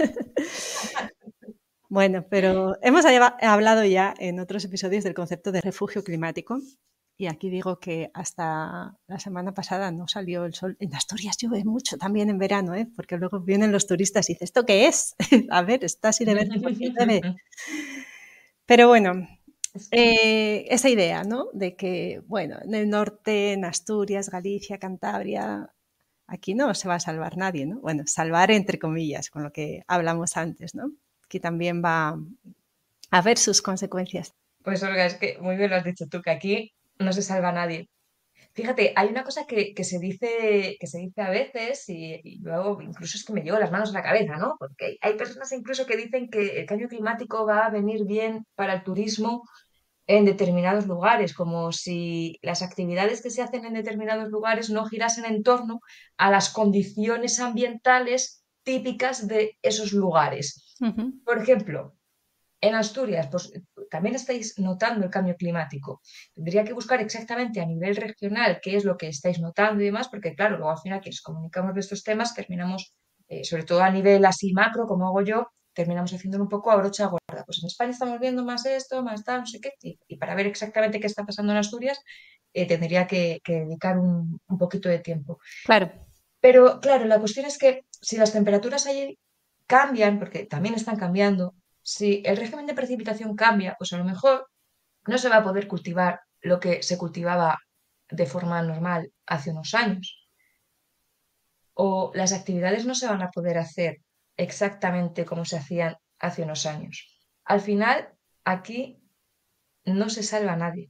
Speaker 1: Bueno, pero hemos hablado ya en otros episodios del concepto de refugio climático y aquí digo que hasta la semana pasada no salió el sol. En Asturias llueve mucho también en verano, ¿eh? Porque luego vienen los turistas y dicen, ¿esto qué es? A ver, está así de verde porque llueve. Pero bueno, eh, esa idea, ¿no? De que, bueno, en el norte, en Asturias, Galicia, Cantabria, aquí no se va a salvar nadie, ¿no? Bueno, salvar entre comillas, con lo que hablamos antes, ¿no? Que también va a ver sus consecuencias.
Speaker 2: Pues Olga, es que muy bien lo has dicho tú, que aquí no se salva nadie. Fíjate, hay una cosa que, que se dice, que se dice a veces y, y luego incluso es que me llevo las manos a la cabeza, ¿no? Porque hay personas incluso que dicen que el cambio climático va a venir bien para el turismo en determinados lugares, como si las actividades que se hacen en determinados lugares no girasen en torno a las condiciones ambientales típicas de esos lugares.
Speaker 1: Uh-huh.
Speaker 2: Por ejemplo, en Asturias, pues también estáis notando el cambio climático. Tendría que buscar exactamente a nivel regional qué es lo que estáis notando y demás, porque claro, luego al final quienes comunicamos de estos temas terminamos, eh, sobre todo a nivel así macro, como hago yo, terminamos haciéndolo un poco a brocha gorda. Pues en España estamos viendo más esto, más tal, no sé qué, y, y para ver exactamente qué está pasando en Asturias, eh, tendría que, que dedicar un, un poquito de tiempo.
Speaker 1: Claro.
Speaker 2: Pero claro, la cuestión es que si las temperaturas allí cambian, porque también están cambiando, si el régimen de precipitación cambia, pues a lo mejor no se va a poder cultivar lo que se cultivaba de forma normal hace unos años. O las actividades no se van a poder hacer exactamente como se hacían hace unos años. Al final, aquí no se salva a nadie.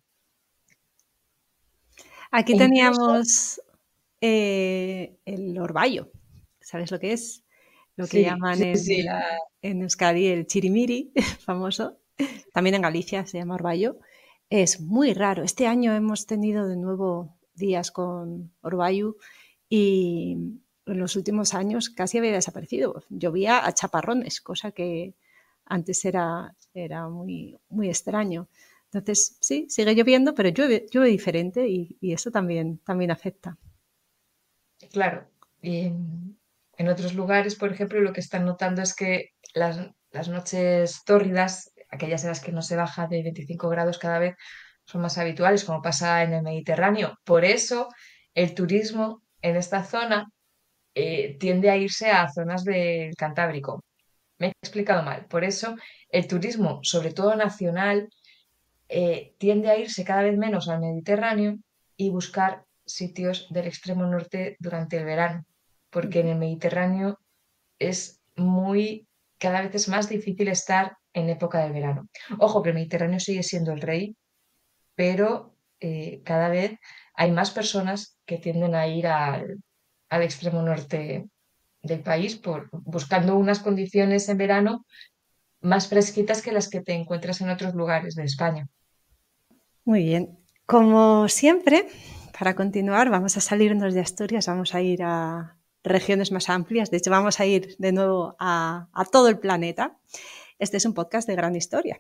Speaker 1: Aquí
Speaker 2: E incluso,
Speaker 1: teníamos eh, el orvallo, ¿sabes lo que es? Lo que
Speaker 2: sí,
Speaker 1: llaman
Speaker 2: sí,
Speaker 1: en,
Speaker 2: sí, la,
Speaker 1: en Euskadi el chirimiri, famoso. También en Galicia se llama orvallo. Es muy raro. Este año hemos tenido de nuevo días con orvallo y en los últimos años casi había desaparecido. Llovía a chaparrones, cosa que antes era, era muy, muy extraño. Entonces, sí, sigue lloviendo, pero llueve, llueve diferente y, y eso también, también afecta.
Speaker 2: claro. Y en, en otros lugares, por ejemplo, lo que están notando es que las, las noches tórridas, aquellas en las que no se baja de veinticinco grados cada vez, son más habituales, como pasa en el Mediterráneo. Por eso, el turismo en esta zona eh, tiende a irse a zonas del Cantábrico. Me he explicado mal. Por eso, el turismo, sobre todo nacional, eh, tiende a irse cada vez menos al Mediterráneo y buscar sitios del extremo norte durante el verano, porque en el Mediterráneo es muy, cada vez es más difícil estar en época del verano. Ojo, que el Mediterráneo sigue siendo el rey, pero eh, cada vez hay más personas que tienden a ir al, al extremo norte del país por, buscando unas condiciones en verano más fresquitas que las que te encuentras en otros lugares de España.
Speaker 1: Muy bien. Como siempre, para continuar, vamos a salirnos de Asturias, vamos a ir a regiones más amplias. De hecho, vamos a ir de nuevo a, a todo el planeta. Este es un podcast de gran historia.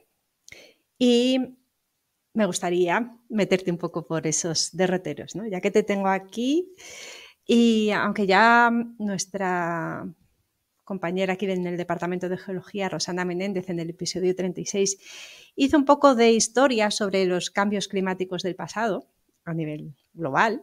Speaker 1: Y me gustaría meterte un poco por esos derroteros, ¿no? Ya que te tengo aquí y aunque ya nuestra compañera aquí en el Departamento de Geología, Rosana Menéndez, en el episodio treinta y seis, hizo un poco de historia sobre los cambios climáticos del pasado a nivel global.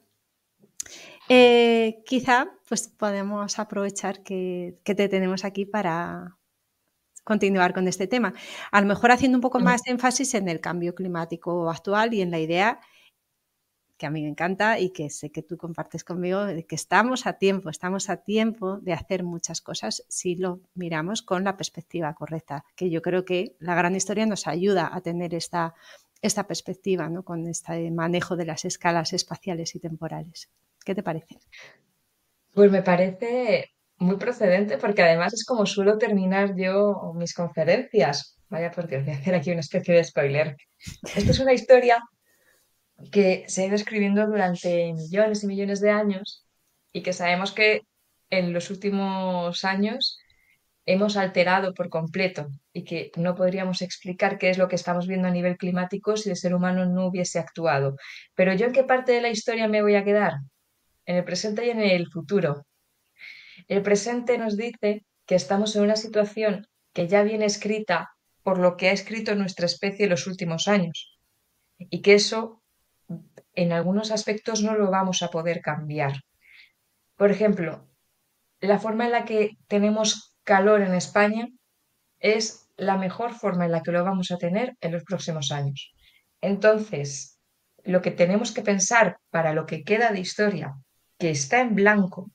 Speaker 1: Eh, quizá pues podemos aprovechar que, que te tenemos aquí para continuar con este tema. A lo mejor haciendo un poco más énfasis en el cambio climático actual y en la idea que a mí me encanta y que sé que tú compartes conmigo, de que estamos a tiempo, estamos a tiempo de hacer muchas cosas si lo miramos con la perspectiva correcta, que yo creo que la gran historia nos ayuda a tener esta, esta perspectiva, ¿no? Con este manejo de las escalas espaciales y temporales. ¿Qué te parece?
Speaker 2: Pues me parece muy procedente porque además es como suelo terminar yo mis conferencias. Vaya, porque os voy a hacer aquí una especie de spoiler. Esto es una historia que se ha ido escribiendo durante millones y millones de años y que sabemos que en los últimos años hemos alterado por completo y que no podríamos explicar qué es lo que estamos viendo a nivel climático si el ser humano no hubiese actuado. Pero ¿yo en qué parte de la historia me voy a quedar? En el presente y en el futuro. El presente nos dice que estamos en una situación que ya viene escrita por lo que ha escrito nuestra especie en los últimos años y que eso en algunos aspectos no lo vamos a poder cambiar. Por ejemplo, la forma en la que tenemos calor en España es la mejor forma en la que lo vamos a tener en los próximos años. Entonces, lo que tenemos que pensar para lo que queda de historia, que está en blanco,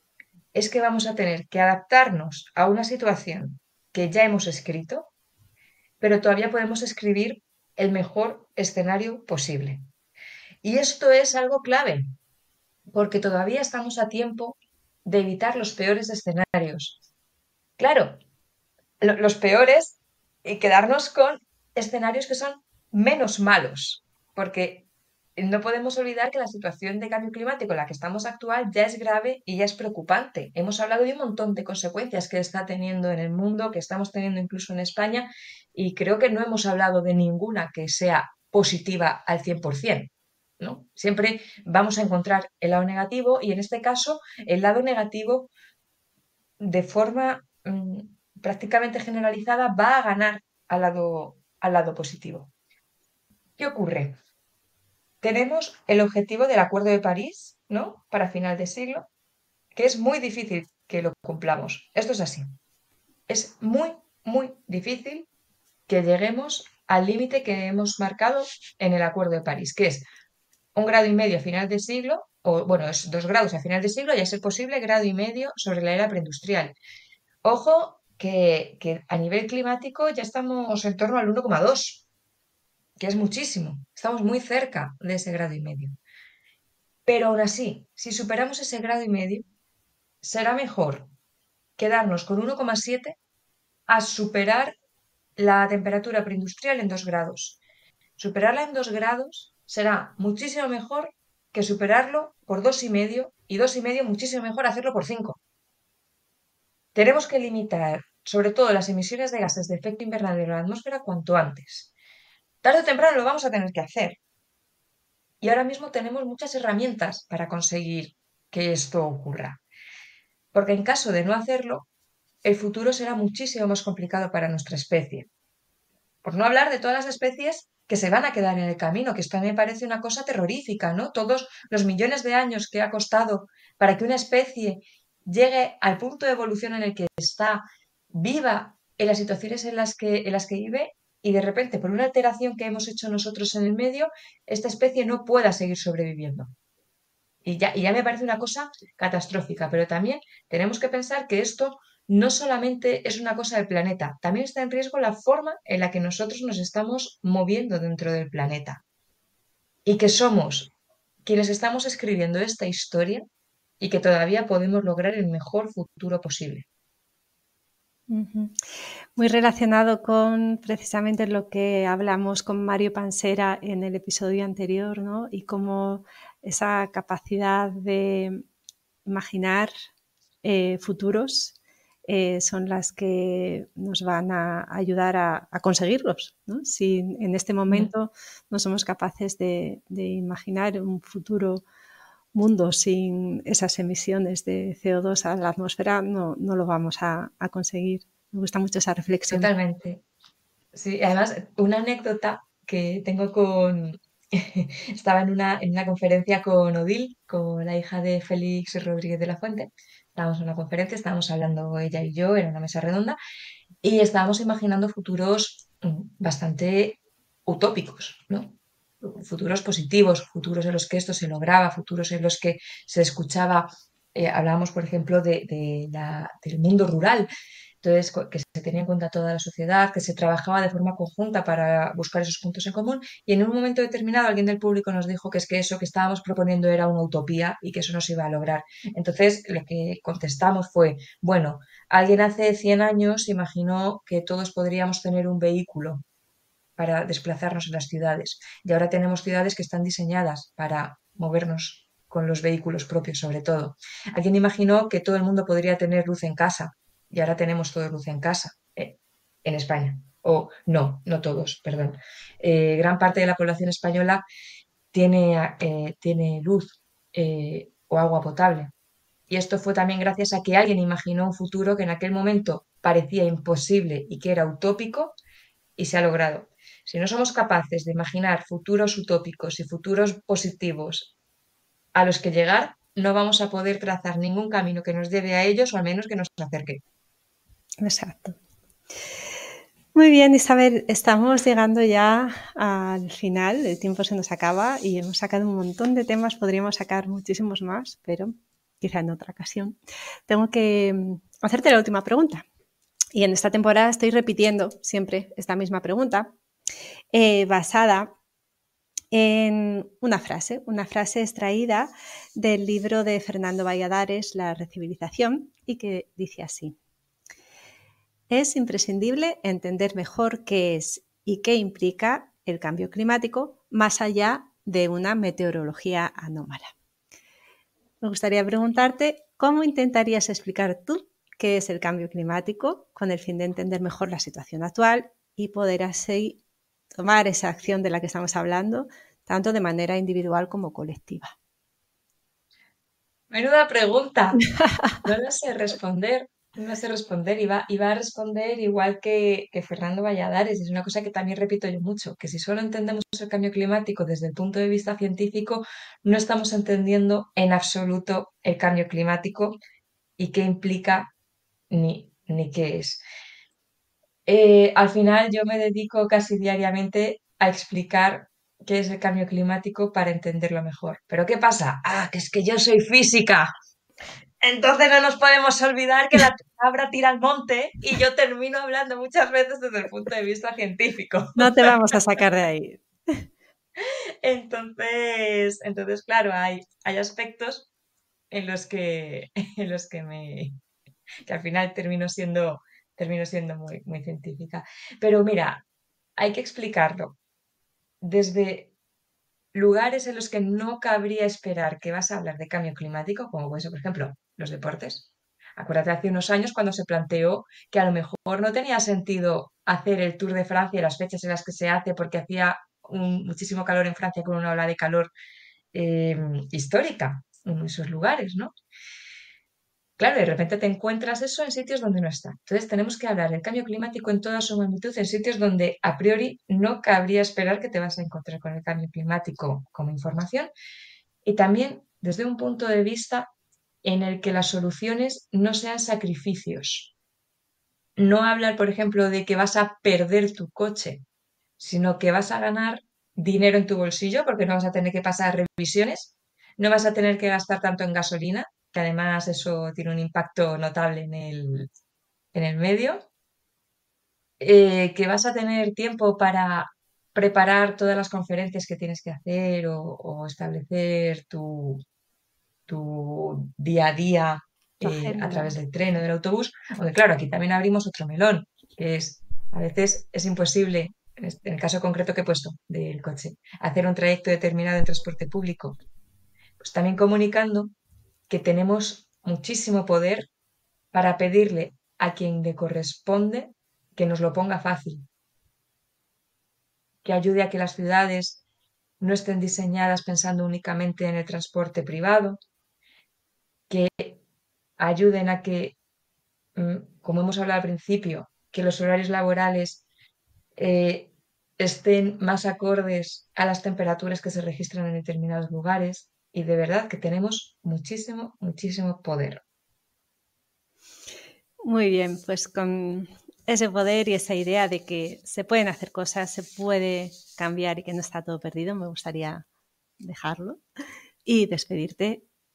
Speaker 2: es que vamos a tener que adaptarnos a una situación que ya hemos escrito, pero todavía podemos escribir el mejor escenario posible. Y esto es algo clave, porque todavía estamos a tiempo de evitar los peores escenarios. Claro, lo- los peores y quedarnos con escenarios que son menos malos, porque no podemos olvidar que la situación de cambio climático en la que estamos actual ya es grave y ya es preocupante. Hemos hablado de un montón de consecuencias que está teniendo en el mundo, que estamos teniendo incluso en España, y creo que no hemos hablado de ninguna que sea positiva al cien por ciento, ¿no? Siempre vamos a encontrar el lado negativo y en este caso el lado negativo de forma mm, prácticamente generalizada va a ganar al lado, al lado positivo. ¿Qué ocurre? Tenemos el objetivo del Acuerdo de París, ¿no? Para final de siglo, que es muy difícil que lo cumplamos. Esto es así. Es muy, muy difícil que lleguemos al límite que hemos marcado en el Acuerdo de París, que es un grado y medio a final de siglo, o bueno, es dos grados a final de siglo y a ser posible grado y medio sobre la era preindustrial. Ojo que, que a nivel climático ya estamos en torno al uno coma dos, que es muchísimo. Estamos muy cerca de ese grado y medio. Pero aún así, si superamos ese grado y medio, será mejor quedarnos con uno coma siete a superar la temperatura preindustrial en dos grados. Superarla en dos grados será muchísimo mejor que superarlo por dos y medio y dos y medio muchísimo mejor hacerlo por cinco. Tenemos que limitar sobre todo las emisiones de gases de efecto invernadero en la atmósfera cuanto antes. Tarde o temprano lo vamos a tener que hacer. Y ahora mismo tenemos muchas herramientas para conseguir que esto ocurra. Porque en caso de no hacerlo, el futuro será muchísimo más complicado para nuestra especie. Por no hablar de todas las especies que se van a quedar en el camino, que esto me parece una cosa terrorífica, ¿no? Todos los millones de años que ha costado para que una especie llegue al punto de evolución en el que está viva en las situaciones en las que, en las que vive y de repente por una alteración que hemos hecho nosotros en el medio, esta especie no pueda seguir sobreviviendo. Y ya, y ya me parece una cosa catastrófica, pero también tenemos que pensar que esto no solamente es una cosa del planeta, también está en riesgo la forma en la que nosotros nos estamos moviendo dentro del planeta y que somos quienes estamos escribiendo esta historia y que todavía podemos lograr el mejor futuro posible.
Speaker 1: Uh-huh. Muy relacionado con precisamente lo que hablamos con Mario Pansera en el episodio anterior, ¿no? Y cómo esa capacidad de imaginar eh, futuros eh, son las que nos van a ayudar a, a conseguirlos, ¿no? Si en este momento no somos capaces de, de imaginar un futuro mundo sin esas emisiones de C O dos a la atmósfera, no, no lo vamos a, a conseguir. Me gusta mucho esa reflexión.
Speaker 2: Totalmente. Sí, además, una anécdota que tengo con... Estaba en una, en una conferencia con Odil, con la hija de Félix Rodríguez de la Fuente. Estábamos en una conferencia, estábamos hablando ella y yo, era una mesa redonda, y estábamos imaginando futuros mm, bastante utópicos, ¿no? Futuros positivos, futuros en los que esto se lograba, futuros en los que se escuchaba, eh, hablábamos, por ejemplo, de, de la- del mundo rural, Entonces, que se tenía en cuenta toda la sociedad, que se trabajaba de forma conjunta para buscar esos puntos en común y en un momento determinado alguien del público nos dijo que es que eso que estábamos proponiendo era una utopía y que eso no se iba a lograr. Entonces, lo que contestamos fue, bueno, alguien hace cien años imaginó que todos podríamos tener un vehículo para desplazarnos en las ciudades y ahora tenemos ciudades que están diseñadas para movernos con los vehículos propios, sobre todo. Alguien imaginó que todo el mundo podría tener luz en casa y ahora tenemos todo luz en casa, eh, en España. O no, no todos, perdón. Eh, gran parte de la población española tiene, eh, tiene luz eh, o agua potable. Y esto fue también gracias a que alguien imaginó un futuro que en aquel momento parecía imposible y que era utópico y se ha logrado. Si no somos capaces de imaginar futuros utópicos y futuros positivos a los que llegar, no vamos a poder trazar ningún camino que nos lleve a ellos o al menos que nos acerque.
Speaker 1: Exacto. Muy bien, Isabel, estamos llegando ya al final, el tiempo se nos acaba y hemos sacado un montón de temas, podríamos sacar muchísimos más, pero quizá en otra ocasión. Tengo que hacerte la última pregunta y en esta temporada estoy repitiendo siempre esta misma pregunta eh, basada en una frase, una frase extraída del libro de Fernando Valladares, La recivilización, y que dice así. Es imprescindible entender mejor qué es y qué implica el cambio climático más allá de una meteorología anómala. Me gustaría preguntarte cómo intentarías explicar tú qué es el cambio climático con el fin de entender mejor la situación actual y poder así tomar esa acción de la que estamos hablando, tanto de manera individual como colectiva.
Speaker 2: Menuda pregunta. No lo sé responder. No sé responder. Iba, iba a responder igual que, que Fernando Valladares. Es una cosa que también repito yo mucho, que si solo entendemos el cambio climático desde el punto de vista científico, no estamos entendiendo en absoluto el cambio climático y qué implica ni, ni qué es. Eh, al final yo me dedico casi diariamente a explicar qué es el cambio climático para entenderlo mejor. ¿Pero qué pasa? Ah, que es que yo soy física. Entonces no nos podemos olvidar que la cabra tira al monte y yo termino hablando muchas veces desde el punto de vista científico.
Speaker 1: No te vamos a sacar de ahí.
Speaker 2: Entonces, entonces claro, hay, hay aspectos en los que, en los que me, que al final termino siendo, termino siendo muy, muy científica. Pero mira, hay que explicarlo desde lugares en los que no cabría esperar que vas a hablar de cambio climático, como puede ser, por ejemplo, los deportes. Acuérdate hace unos años cuando se planteó que a lo mejor no tenía sentido hacer el Tour de Francia y las fechas en las que se hace porque hacía un, muchísimo calor en Francia con una ola de calor eh, histórica en esos lugares, ¿no? Claro, de repente te encuentras eso en sitios donde no está. Entonces tenemos que hablar del cambio climático en toda su magnitud, en sitios donde a priori no cabría esperar que te vas a encontrar con el cambio climático como información y también desde un punto de vista en el que las soluciones no sean sacrificios. No hablar, por ejemplo, de que vas a perder tu coche, sino que vas a ganar dinero en tu bolsillo porque no vas a tener que pasar revisiones, no vas a tener que gastar tanto en gasolina, que además eso tiene un impacto notable en el, en el medio, eh, que vas a tener tiempo para preparar todas las conferencias que tienes que hacer o, o establecer tu, tu día a día
Speaker 1: Tu
Speaker 2: eh, a
Speaker 1: agenda.
Speaker 2: través del tren o del autobús. Aunque claro, aquí también abrimos otro melón, que es, a veces es imposible, en, este- en el caso concreto que he puesto del coche, hacer un trayecto determinado en transporte público. Pues también comunicando que tenemos muchísimo poder para pedirle a quien le corresponde que nos lo ponga fácil, que ayude a que las ciudades no estén diseñadas pensando únicamente en el transporte privado, que ayuden a que, mm, como hemos hablado al principio, que los horarios laborales eh, estén más acordes a las temperaturas que se registran en determinados lugares y de verdad que tenemos muchísimo, muchísimo poder.
Speaker 1: Muy bien, pues con ese poder y esa idea de que se pueden hacer cosas, se puede cambiar y que no está todo perdido, me gustaría dejarlo y despedirte de nuevo, agradeciéndote tu tiempo para esta entrevista.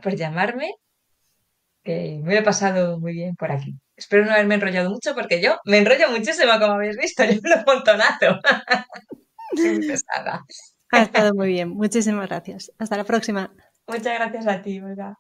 Speaker 2: por llamarme, que me lo he pasado muy bien por aquí. Espero no haberme enrollado mucho porque yo me enrollo muchísimo, como habéis visto, yo lo montonazo. Soy muy pesada.
Speaker 1: Ha estado muy bien. Muchísimas gracias. Hasta la próxima.
Speaker 2: Muchas gracias a ti, Olga.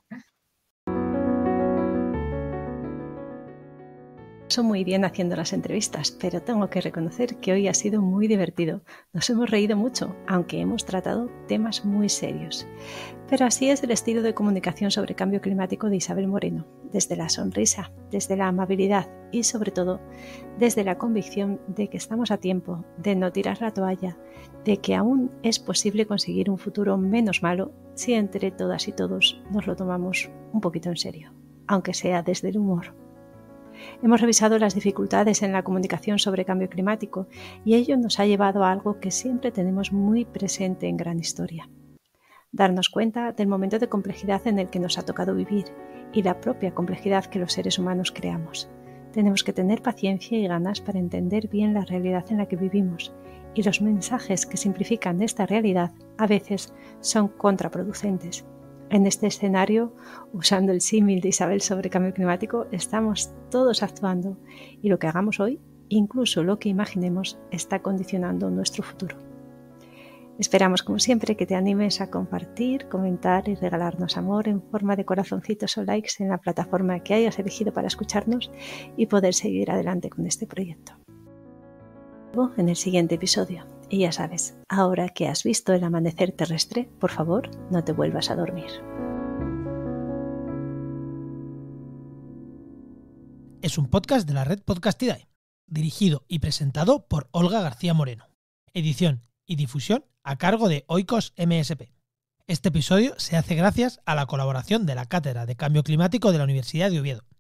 Speaker 1: Paso muy bien haciendo las entrevistas, pero tengo que reconocer que hoy ha sido muy divertido. Nos hemos reído mucho, aunque hemos tratado temas muy serios. Pero así es el estilo de comunicación sobre cambio climático de Isabel Moreno, desde la sonrisa, desde la amabilidad y sobre todo desde la convicción de que estamos a tiempo, de no tirar la toalla, de que aún es posible conseguir un futuro menos malo si entre todas y todos nos lo tomamos un poquito en serio, aunque sea desde el humor. Hemos revisado las dificultades en la comunicación sobre cambio climático y ello nos ha llevado a algo que siempre tenemos muy presente en Gran Historia. Darnos cuenta del momento de complejidad en el que nos ha tocado vivir y la propia complejidad que los seres humanos creamos. Tenemos que tener paciencia y ganas para entender bien la realidad en la que vivimos y los mensajes que simplifican esta realidad a veces son contraproducentes. En este escenario, usando el símil de Isabel sobre cambio climático, estamos todos actuando y lo que hagamos hoy, incluso lo que imaginemos, está condicionando nuestro futuro. Esperamos, como siempre, que te animes a compartir, comentar y regalarnos amor en forma de corazoncitos o likes en la plataforma que hayas elegido para escucharnos y poder seguir adelante con este proyecto. Luego, en el siguiente episodio. Y ya sabes, ahora que has visto el amanecer terrestre, por favor, no te vuelvas a dormir.
Speaker 3: Es un podcast de la red Podcastidae, dirigido y presentado por Olga García Moreno. Edición y difusión a cargo de Oikos M S P. Este episodio se hace gracias a la colaboración de la Cátedra de Cambio Climático de la Universidad de Oviedo.